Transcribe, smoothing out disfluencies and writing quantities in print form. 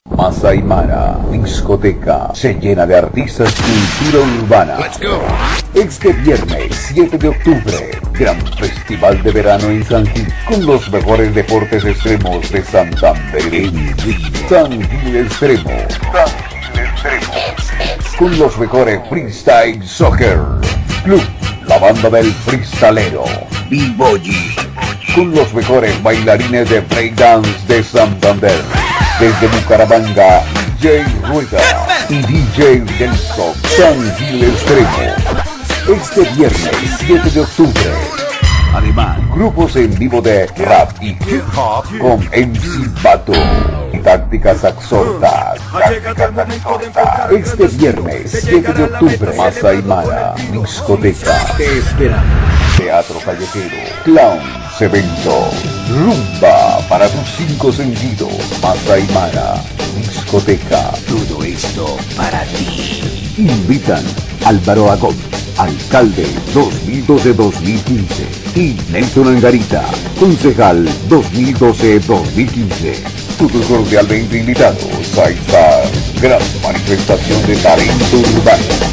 Masai Mara, discoteca, se llena de artistas y cultura urbana. Este viernes 7 de octubre, gran festival de verano en San Gil, con los mejores deportes extremos de Santander en vivo. San Gil Extremo. Con los mejores freestyle soccer. Club, la banda del freestalero. B-Boy. Con los mejores bailarines de breakdance de Santander. Desde Bucaramanga, DJ Rueda y DJ Delso, San Gil Extremo. Este viernes 7 de octubre. Además, grupos en vivo de rap y hip hop con MC Bato y Tácticas Saxortas. Este viernes 7 de octubre, Masai Mara, discoteca. Te esperamos. Teatro callejero, clowns, eventos, rumba para tus 5 sentidos. Masai Mara, discoteca. Todo esto para ti. Invitan Álvaro Agón, alcalde 2012-2015, y Nelson Angarita, concejal 2012-2015. Todos cordialmente invitados a esta gran manifestación de talento urbano.